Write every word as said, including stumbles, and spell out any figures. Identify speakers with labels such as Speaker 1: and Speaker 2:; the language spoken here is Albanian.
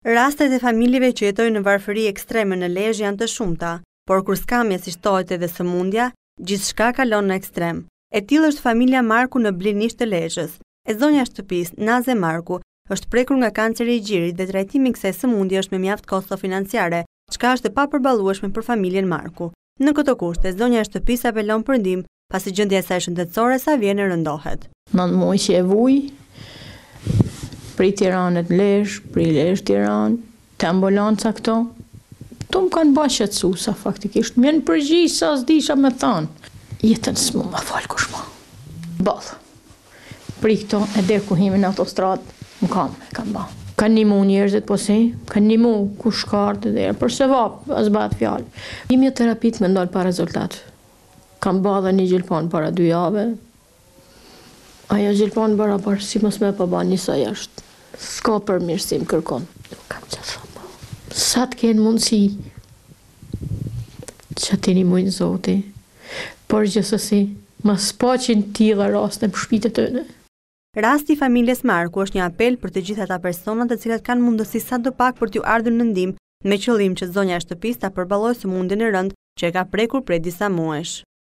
Speaker 1: Rastet e familjeve që jetojnë në varfëri ekstreme në Lezhë janë të shumta, por kur skamja si shtohet edhe sëmundja, gjithçka kalon në ekstrem. E tillë është familja Marku në Blinisht të Lezhës. E zonja e shtëpisë, Naze Marku, është prekur nga kanceri i gjirit dhe trajtimi i kësaj sëmundje është me mjaft kosto financiare, çka është e papërballueshme për familjen Marku. Në këto kushte, zonja e shtëpisë apelon për ndihmë, pasi gjendja e saj shëndetësore sa vjen e rëndohet.
Speaker 2: Nëntë muaj që e vuj, pri Tiranët Lezhë, pri Lezhë Tiranë, të ambulanca këto, to më kanë ba shqetësuesa faktikisht, më në përgjigj sa s'disha me thanë. Jetën s'mu ma falë kush ma. Balë. Pri këto e der ku himi në autostradë, më kam, e kam ba. Kanë nimu njerëzit po si, kanë nimu kush kartë dhe për se vapë, as bat fjallë. Imja terapit me ndollë pa rezultat. Kam ba dhe një gjilpon para dy jave. Aja gjilpon bara par si mos me pa ba njësa jashtë. S'ka përmirësim kërkon. Kam që thëmë. Sa të kenë mundësi që të një mujnë zoti, por gjithësësi, ma s'paqin tila rast në përshpitet të në.
Speaker 1: Rasti i familjes Marku është një apel për të gjitha ata personat të cilat kanë mundësi sa do pak për t'ju ardhur në ndihmë, me qëllim që zonja e shtëpisë ta përballojë sëmundjen e rëndë që e ka prekur prej disa muajsh.